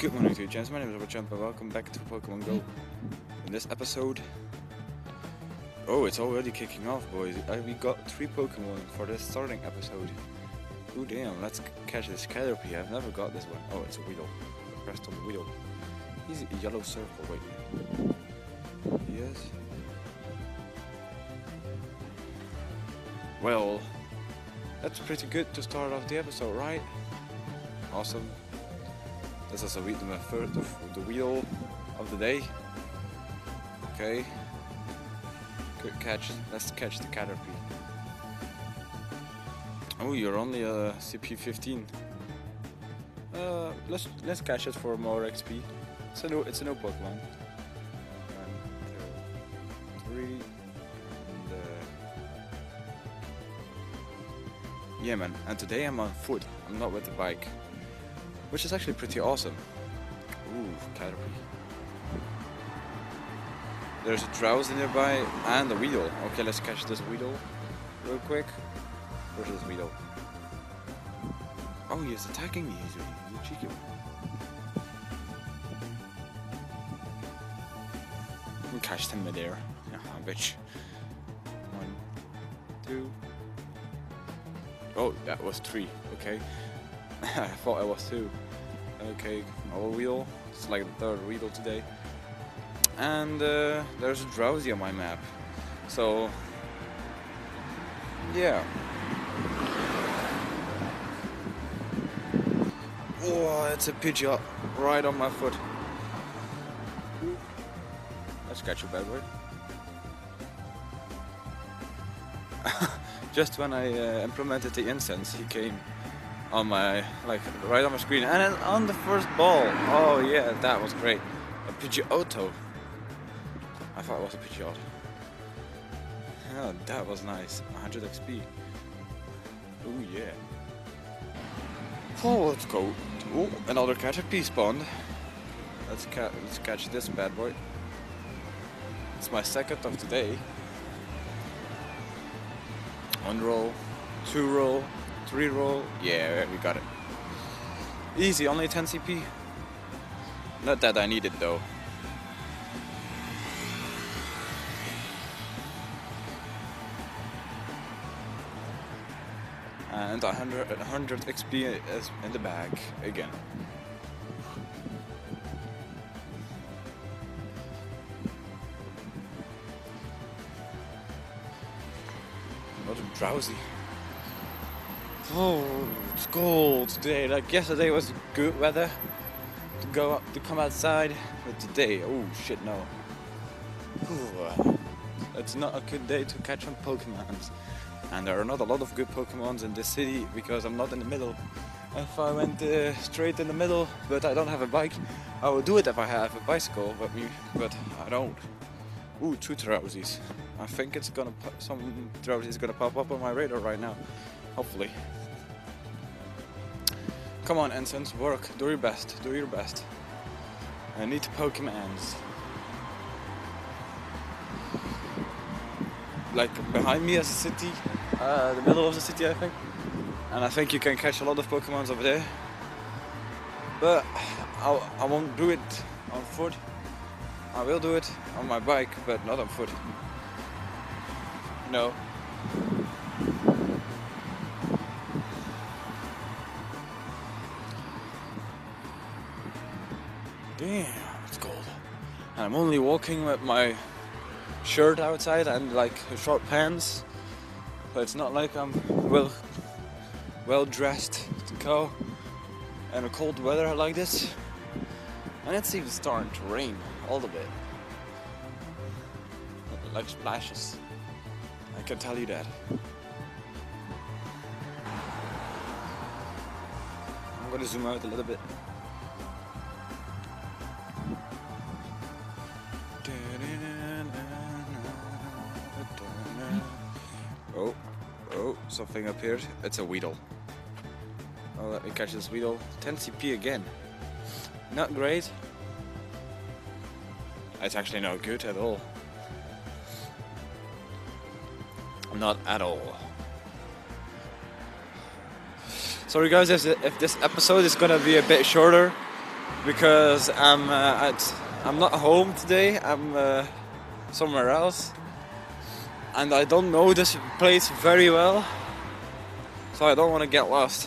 Good morning to you, gents. My name is Robbechamp and welcome back to Pokemon Go. In this episode... Oh, it's already kicking off, boys. We got 3 Pokemon for this starting episode. Ooh, damn, let's catch this Caterpie. I've never got this one. Oh, it's a Weedle. I pressed on the wheel. He's a yellow circle, wait. Yes. Well, that's pretty good to start off the episode, right? Awesome. This is my first of the wheel of the day. Okay. Good catch. Let's catch the Caterpie. Oh, you're only a CP 15. Let's catch it for more XP. It's a new Pokemon. 1, 2, 3. And, yeah, man. And today I'm on foot. I'm not with the bike. Which is actually pretty awesome. Ooh, Caterpie. There's a Drowsy nearby and a Weedle. Okay, let's catch this Weedle real quick. Where's this Weedle? Oh, he's attacking me. He's a cheeky one. We catched him midair. Yeah, bitch. 1, 2. Oh, that was 3. Okay. I thought I was 2. Okay, our wheel. It's like the 3rd Weedle today. And there's a Drowsy on my map. So, yeah. Oh, it's a Pidgeot right on my foot. Let's catch a bad word. Just when I implemented the incense, he came on my, right on my screen, and then on the first ball. Oh yeah, that was great. A Pidgeotto. I thought it was a Pidgeot. Yeah, that was nice. 100 XP. Oh yeah. Oh, let's go. Oh, another Caterpie spawned. Let's catch this bad boy. It's my 2nd of the day. 1 roll, 2 roll, 3 roll. Yeah, we got it. Easy, only 10 CP. Not that I need it though. And 100 XP is in the bag again. Another Drowsy. Oh, it's cold today. Like yesterday was good weather to come outside, but today, oh shit, no. Ooh, it's not a good day to catch some Pokemons. And there are not a lot of good Pokemons in this city because I'm not in the middle. If I went straight in the middle, but I don't have a bike, I would do it if I have a bicycle, but I don't. Ooh, 2 Drowsies. I think some Drowsy is gonna pop up on my radar right now. Hopefully. Come on, Ensigns, work. Do your best. Do your best. I need Pokemons. Like behind me is a city, the middle of the city, I think. And I think you can catch a lot of Pokemons over there. But I won't do it on foot. I will do it on my bike, but not on foot. No. Damn, it's cold. And I'm only walking with my shirt outside and short pants, but it's not like I'm well dressed to go in a cold weather like this. And it's even starting to rain a little bit, like splashes. I can tell you that. I'm gonna zoom out a little bit. Oh, something appeared. It's a Weedle. Oh, let me catch this Weedle. 10 CP again. Not great. It's actually not good at all. Not at all. Sorry guys if this episode is gonna be a bit shorter. because I'm not home today. I'm somewhere else, and I don't know this place very well, so I don't want to get lost.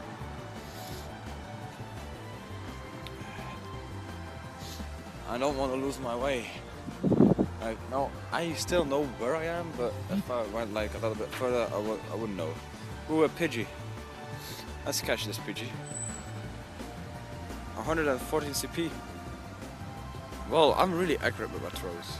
I don't want to lose my way. No, I still know where I am, but if I went like a little bit further, I wouldn't know. Ooh, a Pidgey. Let's catch this Pidgey. 114 CP. Well, I'm really accurate with my throws.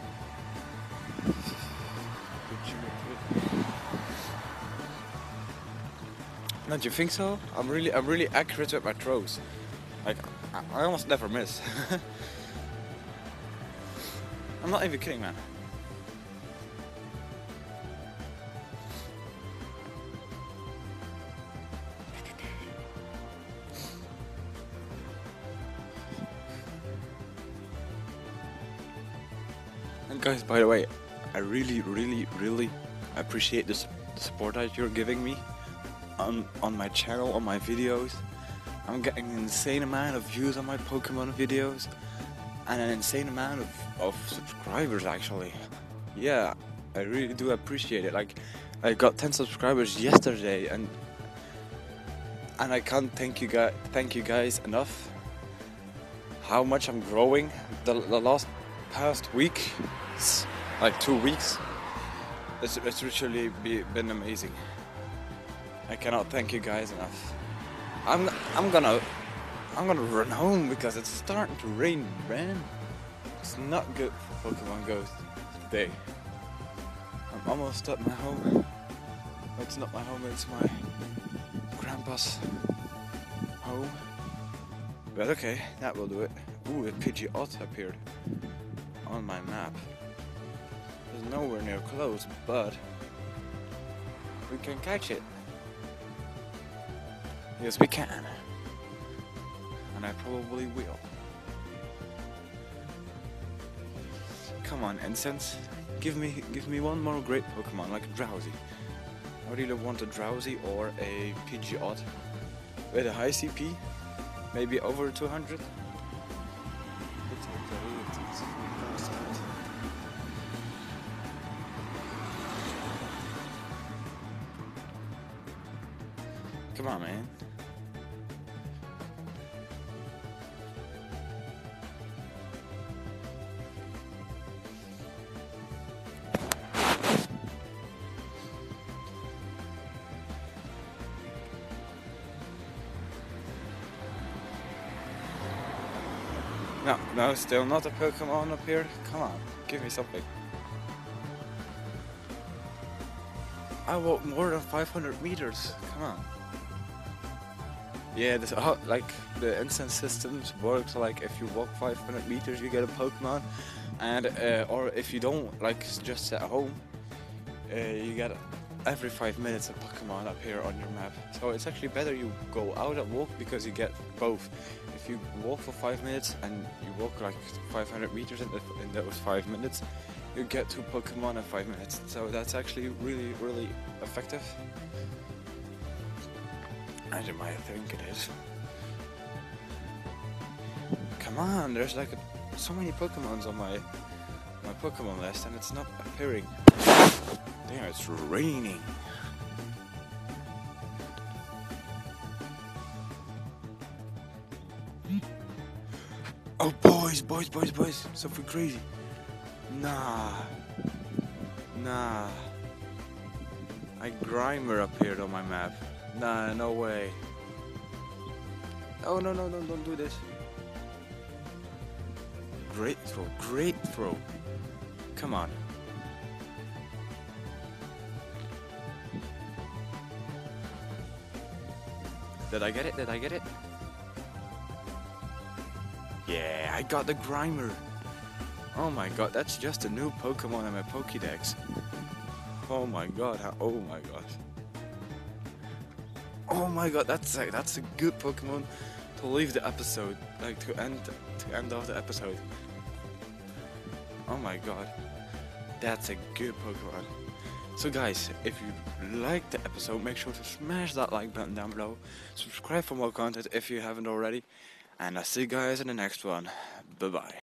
Don't you think so? I'm really accurate with my throws. Like, I almost never miss. I'm not even kidding, man. And guys, by the way, I really appreciate the support that you're giving me on my channel, on my videos. I'm getting an insane amount of views on my Pokemon videos, and an insane amount of subscribers actually. Yeah, I really do appreciate it. Like, I got 10 subscribers yesterday, and I can't thank you guys enough. How much I'm growing the past week, like 2 weeks. It's literally been amazing. I cannot thank you guys enough. I'm gonna run home because it's starting to rain, man. It's not good for Pokemon Go today. I'm almost at my home. It's not my home, it's my grandpa's home. But okay, that will do it. Ooh, a Pidgeot appeared on my map. It's nowhere near close, but we can catch it. Yes, we can. And I probably will. Come on, Incense. Give me one more great Pokemon, like a Drowsy. I really want a Drowsy or a Pidgeot with a high CP, maybe over 200. Come on, man. No, still not a Pokemon up here. Come on, give me something. I walked more than 500 meters. Come on. Yeah, this like the instance systems works like if you walk 500 meters you get a Pokemon, and or if you don't, like just at home, you get every 5 minutes a Pokemon up here on your map. So it's actually better you go out and walk because you get both. If you walk for 5 minutes and you walk like 500 meters in those 5 minutes, you get 2 Pokemon in 5 minutes. So that's actually really effective. And you might think it is. Come on, there's like so many Pokemons on my Pokemon list and it's not appearing. Damn, it's raining. Oh, boys, something crazy. Nah. A Grimer appeared on my map. Nah, no way. Oh, no, don't do this. Great throw. Come on. Did I get it? Yeah, I got the Grimer. Oh my god, that's just a new Pokemon in my Pokédex. Oh my god, Oh my god, that's a good Pokemon to leave the episode, like to end off the episode. Oh my god, that's a good Pokemon. So guys, if you liked the episode, make sure to smash that like button down below. Subscribe for more content if you haven't already. And I'll see you guys in the next one. Bye bye.